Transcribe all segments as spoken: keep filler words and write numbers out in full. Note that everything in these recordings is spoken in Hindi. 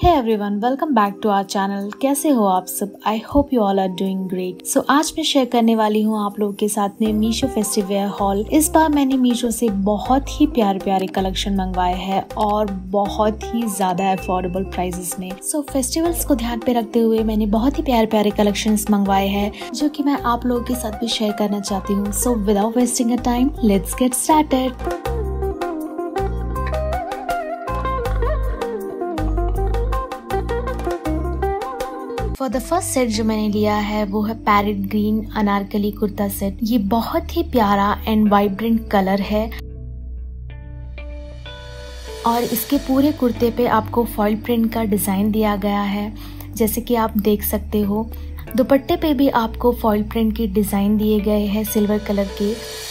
Hey everyone, welcome back to our channel. कैसे हो आप सब? I hope you all are doing great. So आज मैं शेयर करने वाली हूँ आप लोगों के साथ में मीशो फेस्टिव वेयर हॉल। इस बार मैंने मीशो से बहुत ही प्यारे प्यारे कलेक्शन मंगवाए हैं और बहुत ही ज्यादा अफोर्डेबल प्राइसेस में। सो so, फेस्टिवल्स को ध्यान पे रखते हुए मैंने बहुत ही प्यारे प्यारे कलेक्शन मंगवाए हैं जो की मैं आप लोगों के साथ भी शेयर करना चाहती हूँ। So without wasting a time, let's get started. For the first set जो मैंने लिया है वो है parrot green anarkali kurta set. ये बहुत ही प्यारा एंड वाइब्रेंट कलर है और इसके पूरे कुर्ते पे आपको फॉइल प्रिंट का डिजाइन दिया गया है, जैसे कि आप देख सकते हो। दुपट्टे पे भी आपको फॉइल प्रिंट के डिजाइन दिए गए हैं सिल्वर कलर के।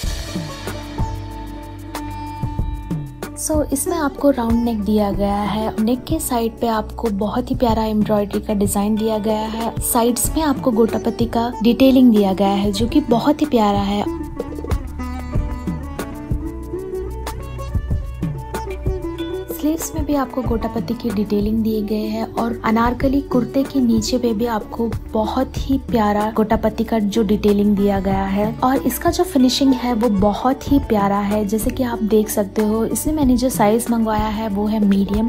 सो so, इसमें आपको राउंड नेक दिया गया है। नेक के साइड पे आपको बहुत ही प्यारा एम्ब्रॉयडरी का डिजाइन दिया गया है। साइड्स में आपको गोटापत्ती का डिटेलिंग दिया गया है जो कि बहुत ही प्यारा है। स्लीव्स में भी आपको गोटापत्ती की डिटेलिंग दिए गए हैं और अनारकली कुर्ते के नीचे पे भी आपको बहुत ही प्यारा गोटापत्ती का जो डिटेलिंग दिया गया है और इसका जो फिनिशिंग है वो बहुत ही प्यारा है, जैसे कि आप देख सकते हो। इसमें मैंने जो साइज मंगवाया है वो है मीडियम।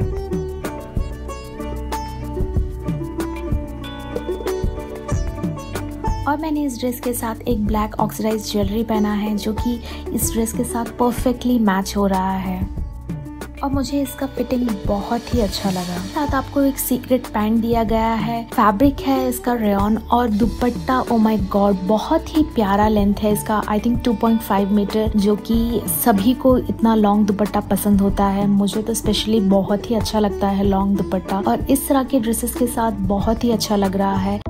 और मैंने इस ड्रेस के साथ एक ब्लैक ऑक्सीडाइज ज्वेलरी पहना है जो कि इस ड्रेस के साथ परफेक्टली मैच हो रहा है और मुझे इसका फिटिंग बहुत ही अच्छा लगा। साथ आपको एक सीक्रेट पैंट दिया गया है। फैब्रिक है इसका रेयॉन और दुपट्टा, ओ माय गॉड, बहुत ही प्यारा लेंथ है इसका। I think two point five metre, जो कि सभी को इतना लॉन्ग दुपट्टा पसंद होता है। मुझे तो स्पेशली बहुत ही अच्छा लगता है लॉन्ग दुपट्टा और इस तरह के ड्रेसेस के साथ बहुत ही अच्छा लग रहा है।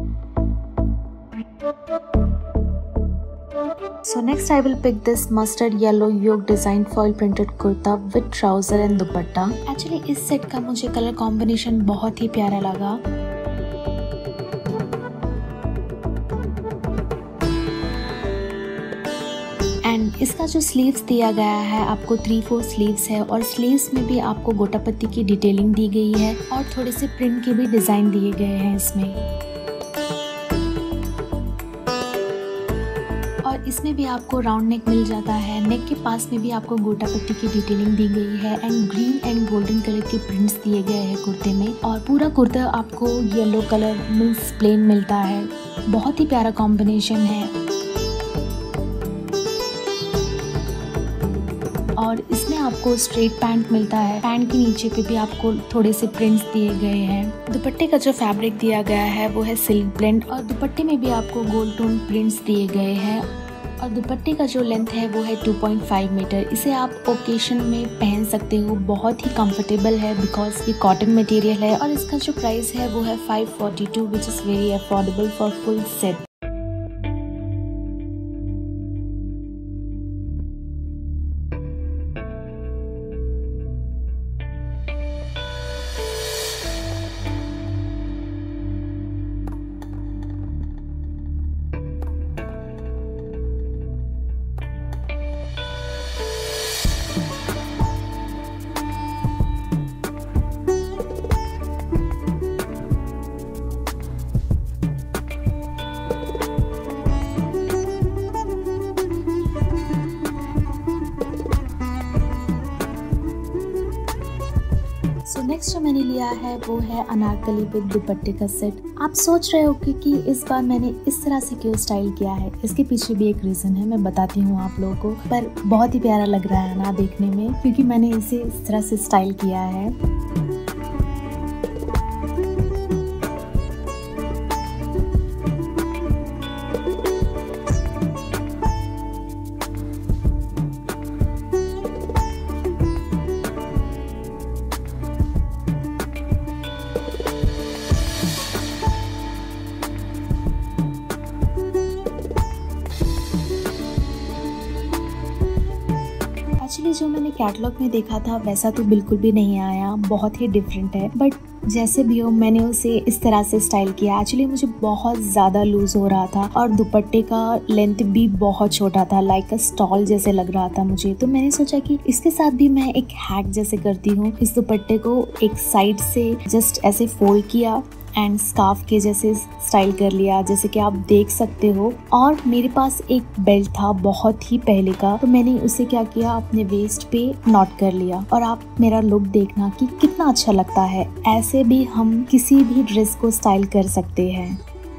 So next I will pick this mustard yellow yoke design foil printed kurta with trouser and dupatta. Actually इस सेट का मुझे कलर कॉम्बिनेशन बहुत ही प्यारा लगा। एंड इसका जो स्लीव्स दिया गया है आपको थ्री फोर स्लीव्स है और स्लीव्स में भी आपको गोटापत्ती की डिटेलिंग दी गई है और थोड़े से प्रिंट के भी डिजाइन दिए गए हैं इसमें। और इसमें भी आपको राउंड नेक मिल जाता है। नेक के पास में भी आपको गोटापत्ती की डिटेलिंग दी गई है and green and golden colour के प्रिंट्स दिए गए हैं कुर्ते में और पूरा कुर्ता आपको येलो कलर मींस प्लेन मिलता है। बहुत ही प्यारा कॉम्बिनेशन है और इसमें आपको स्ट्रेट पैंट मिलता है। पैंट के नीचे पे भी आपको थोड़े से प्रिंट्स दिए गए हैं। दुपट्टे का जो फैब्रिक दिया गया है वो है सिल्क ब्लेंड और दुपट्टे में भी आपको गोल्ड टोन प्रिंट्स दिए गए हैं और दुपट्टे का जो लेंथ है वो है टू पॉइंट फाइव मीटर। इसे आप ओकेशन में पहन सकते हो। बहुत ही कंफर्टेबल है बिकॉज ये कॉटन मटेरियल है और इसका जो प्राइस है वो है five forty two which is very affordable for full set. So next जो मैंने लिया है वो है अनारकली विद दुपट्टे का सेट। आप सोच रहे हो कि, कि इस बार मैंने इस तरह से क्यों स्टाइल किया है। इसके पीछे भी एक रीजन है, मैं बताती हूँ आप लोगों को। पर बहुत ही प्यारा लग रहा है ना देखने में, क्योंकि मैंने इसे इस तरह से स्टाइल किया है। एक्चुअली जो मैंने कैटलॉग में देखा था वैसा तो बिल्कुल भी नहीं आया, बहुत ही डिफरेंट है। बट जैसे भी हो मैंने उसे इस तरह से स्टाइल किया। एक्चुअली मुझे बहुत ज़्यादा लूज हो रहा था और दुपट्टे का लेंथ भी बहुत छोटा था, लाइक अ स्टॉल जैसे लग रहा था मुझे। तो मैंने सोचा कि इसके साथ भी मैं एक हैक जैसे करती हूँ। इस दुपट्टे को एक साइड से जस्ट ऐसे फोल्ड किया एंड स्कार्फ के जैसे स्टाइल कर लिया, जैसे कि आप देख सकते हो। और मेरे पास एक बेल्ट था बहुत ही पहले का, तो मैंने उसे क्या किया, अपने वेस्ट पे नॉट कर लिया। और आप मेरा लुक देखना कि कितना अच्छा लगता है। ऐसे भी हम किसी भी ड्रेस को स्टाइल कर सकते हैं।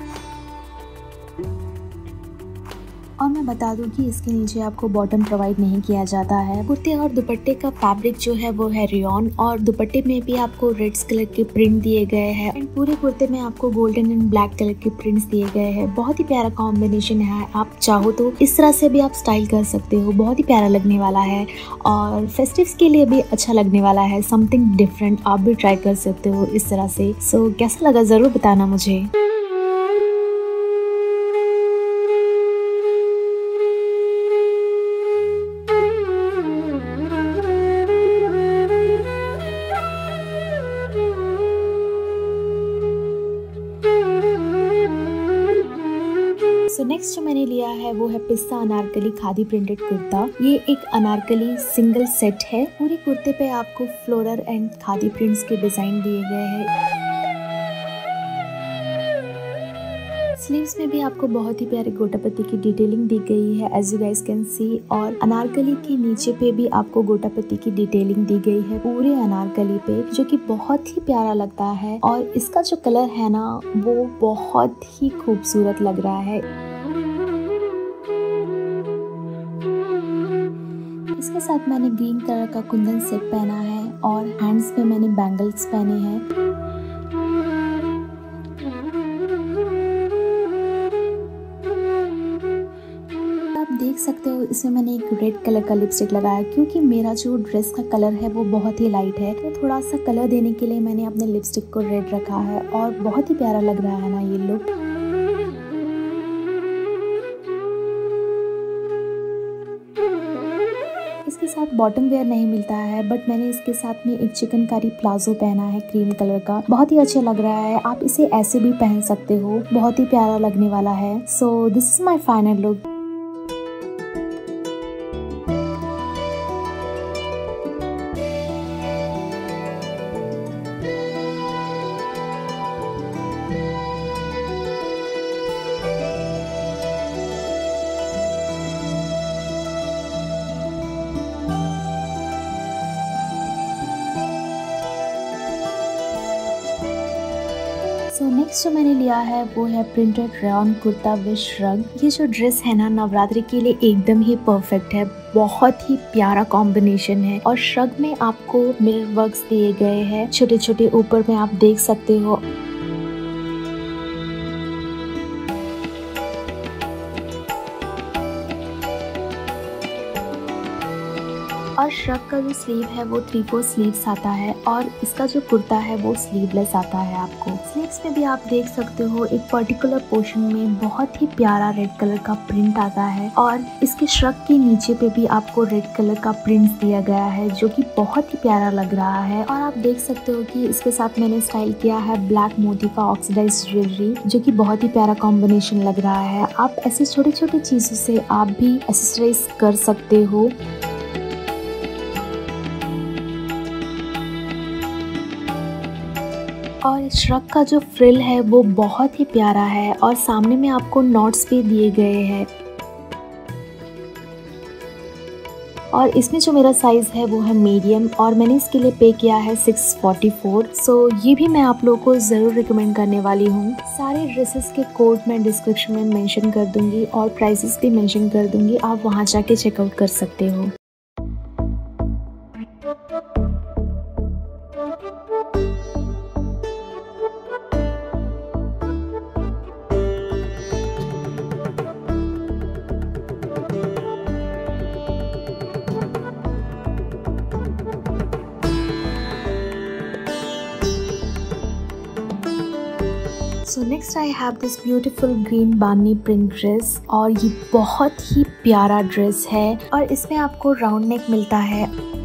और मैं बता दूं कि इसके नीचे आपको बॉटम प्रोवाइड नहीं किया जाता है। कुर्ते और दुपट्टे का फैब्रिक जो है वो है रियॉन, और दुपट्टे में भी आपको रेड कलर के प्रिंट दिए गए हैं एंड पूरे कुर्ते में आपको गोल्डन एंड ब्लैक कलर के प्रिंट्स दिए गए हैं। बहुत ही प्यारा कॉम्बिनेशन है। आप चाहो तो इस तरह से भी आप स्टाइल कर सकते हो, बहुत ही प्यारा लगने वाला है और फेस्टिव्स के लिए भी अच्छा लगने वाला है। समथिंग डिफरेंट आप भी ट्राई कर सकते हो इस तरह से। सो so, कैसा लगा जरूर बताना मुझे। सो नेक्स्ट जो मैंने लिया है वो है पिस्ता अनारकली खादी प्रिंटेड कुर्ता। ये एक अनारकली सिंगल सेट है। पूरे कुर्ते पे आपको फ्लोरल एंड खादी प्रिंट्स के डिजाइन दिए गए हैं। स्लीव्स में भी आपको बहुत ही प्यारे गोटापत्ती की डिटेलिंग दी गई है as you guys can see. और अनारकली के नीचे पे भी आपको गोटापत्ती की डिटेलिंग दी गई है पूरे अनारकली पे, जो कि बहुत ही प्यारा लगता है। और इसका जो कलर है ना वो बहुत ही खूबसूरत लग रहा है। इसके साथ मैंने ग्रीन कलर का कुंदन सेट पहना है और हैंड्स पे मैंने बैंगल्स पहने हैं। देख सकते हो इसमें मैंने एक रेड कलर का लिपस्टिक लगाया, क्योंकि मेरा जो ड्रेस का कलर है वो बहुत ही लाइट है, तो थोड़ा सा कलर देने के लिए मैंने अपने लिपस्टिक को रेड रखा है और बहुत ही प्यारा लग रहा है ना ये लुक। इसके साथ बॉटम वेयर नहीं मिलता है, बट मैंने इसके साथ में एक चिकनकारी प्लाजो पहना है क्रीम कलर का। बहुत ही अच्छा लग रहा है। आप इसे ऐसे भी पहन सकते हो, बहुत ही प्यारा लगने वाला है। So this is my final look. So so, next जो मैंने लिया है वो है printed rayon kurta with shrug. ये जो ड्रेस है ना नवरात्रि के लिए एकदम ही परफेक्ट है। बहुत ही प्यारा कॉम्बिनेशन है और श्रग में आपको मिरर वर्क्स दिए गए हैं छोटे छोटे, ऊपर में आप देख सकते हो। और श्रग का जो स्लीव है वो थ्री फोर स्लीव्स आता है और इसका जो कुर्ता है वो स्लीवलेस आता है। आपको स्लीव्स में भी आप देख सकते हो एक पर्टिकुलर पोर्शन में बहुत ही प्यारा रेड कलर का प्रिंट आता है और इसके श्रग के नीचे पे भी आपको रेड कलर का प्रिंट दिया गया है, जो कि बहुत ही प्यारा लग रहा है। और आप देख सकते हो कि इसके साथ मैंने स्टाइल किया है ब्लैक मोती का ऑक्सीडाइज ज्वेलरी, जो कि बहुत ही प्यारा कॉम्बिनेशन लग रहा है। आप ऐसे छोटे छोटे चीजों से आप भी एक्सेसराइज कर सकते हो। और श्रग का जो फ्रिल है वो बहुत ही प्यारा है और सामने में आपको नॉट्स भी दिए गए हैं। और इसमें जो मेरा साइज है वो है मीडियम और मैंने इसके लिए पे किया है सिक्स फोर्टी फोर। सो ये भी मैं आप लोगों को ज़रूर रिकमेंड करने वाली हूँ। सारे ड्रेसेस के कोड मैं डिस्क्रिप्शन में मेंशन कर दूंगी और प्राइसेस भी मेंशन कर दूंगी, आप वहाँ जाके चेकआउट कर सकते हो। So next I have this beautiful green बानी प्रिंट ड्रेस और ये बहुत ही प्यारा ड्रेस है और इसमें आपको राउंड नेक मिलता है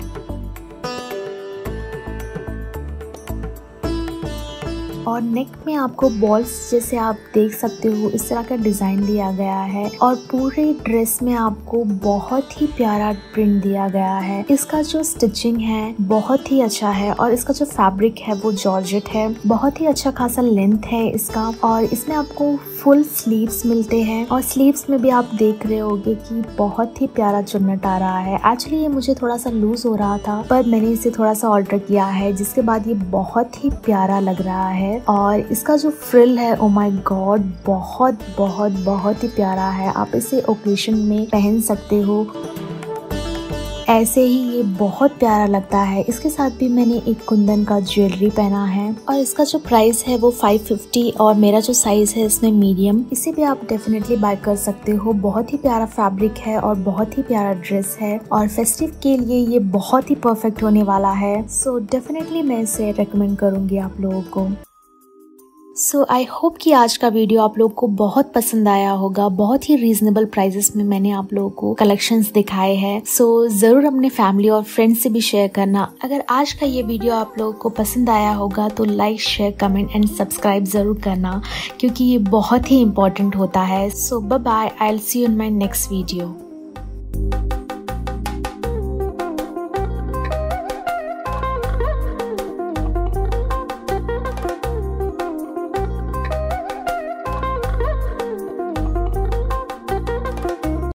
और नेक में आपको बॉल्स जैसे आप देख सकते हो इस तरह का डिजाइन दिया गया है और पूरे ड्रेस में आपको बहुत ही प्यारा प्रिंट दिया गया है। इसका जो स्टिचिंग है बहुत ही अच्छा है और इसका जो फैब्रिक है वो जॉर्जेट है, बहुत ही अच्छा खासा लेंथ है इसका और इसमें आपको फुल स्लीव्स मिलते हैं और स्लीव्स में भी आप देख रहे होगे कि बहुत ही प्यारा चुन्नट आ रहा है। एक्चुअली ये मुझे थोड़ा सा लूज हो रहा था पर मैंने इसे थोड़ा सा ऑल्टर किया है जिसके बाद ये बहुत ही प्यारा लग रहा है और इसका जो फ्रिल है ओ माय गॉड बहुत बहुत बहुत ही प्यारा है। आप इसे ओकेशन में पहन सकते हो, ऐसे ही ये बहुत प्यारा लगता है। इसके साथ भी मैंने एक कुंदन का ज्वेलरी पहना है और इसका जो प्राइस है वो फाइव फिफ्टी और मेरा जो साइज है इसमें मीडियम। इसे भी आप डेफिनेटली बाय कर सकते हो। बहुत ही प्यारा फैब्रिक है और बहुत ही प्यारा ड्रेस है और फेस्टिव के लिए ये बहुत ही परफेक्ट होने वाला है। सो डेफिनेटली मैं इसे रेकमेंड करूंगी आप लोगों को। सो आई होप कि आज का वीडियो आप लोग को बहुत पसंद आया होगा। बहुत ही रीजनेबल प्राइसेस में मैंने आप लोगों को कलेक्शंस दिखाए हैं। सो so, जरूर अपने फैमिली और फ्रेंड्स से भी शेयर करना। अगर आज का ये वीडियो आप लोगों को पसंद आया होगा तो like share comment and subscribe जरूर करना क्योंकि ये बहुत ही इम्पोर्टेंट होता है। So bye bye, I will see you in my next video.